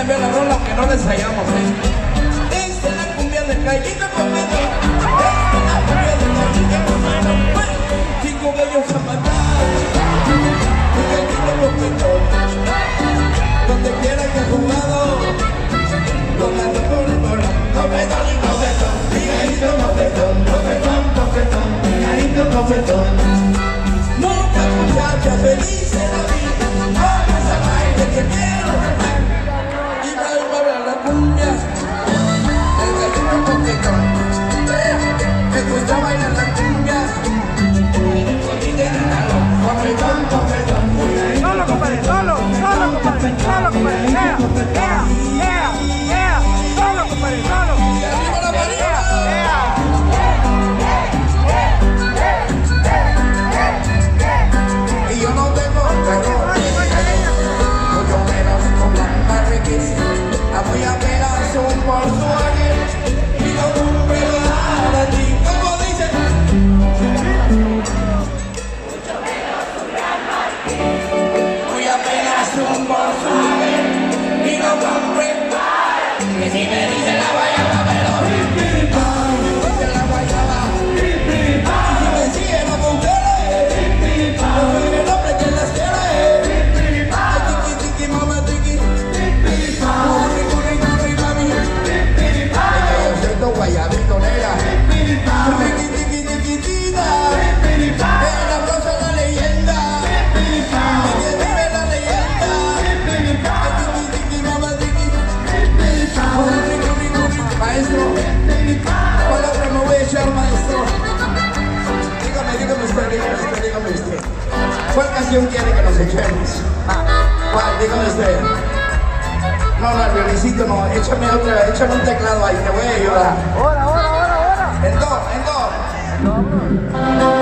cambiar la rola aunque no la ensayamos, Esta es la cumbia de Callito Cometo. Esta es la cumbia de Callito Cometo. Cinco bellos zapatados de Callito Cometo. Donde quiera que he jugado, tocando por el coro. Copetón y copetón, Callito Copetón, copetón, copetón, Callito Copetón. Muchas muchachas felices la vida, vamos a baile que quiero cantar. Y bailar la cumbia, el Callito Copetón. Me gusta bailar la cumbia, copetón, copetón. Solo, compadre, solo, compadre, solo, compadre. Yeah, yeah, yeah, solo, compadre, solo. Y arriba la María. Y yo no tengo perdón, mucho menos con la marrequis. Voy a pegar un por su ángel y no cumple nada a ti. ¿Cómo dice? Mucho menos un gran marqués. Voy a pegar un por su ángel y no cumple nada. Que si me dice la guayaba, pero dice la guayaba. Y si me sigue no con ustedes, no soy el hombre que las quiere. Ay, tiki, tiki, mama, tiki. Curri, curri, curri, mami. Ay, yo siento guayabito, nega. Tiki, tiki, tiki, tita. El abrazo a la leyenda. Que vive la leyenda. Tiki, tiki, mama, tiki. Curri, curri, curri. Maestro, ¿cuál otra me voy a echar, maestro? Dígame usted. ¿Cuál canción quiere que nos echemos? ¿Cuál? Dígame usted. No, el violincito no. Échame un teclado ahí, te voy a ayudar. Ahora. En do.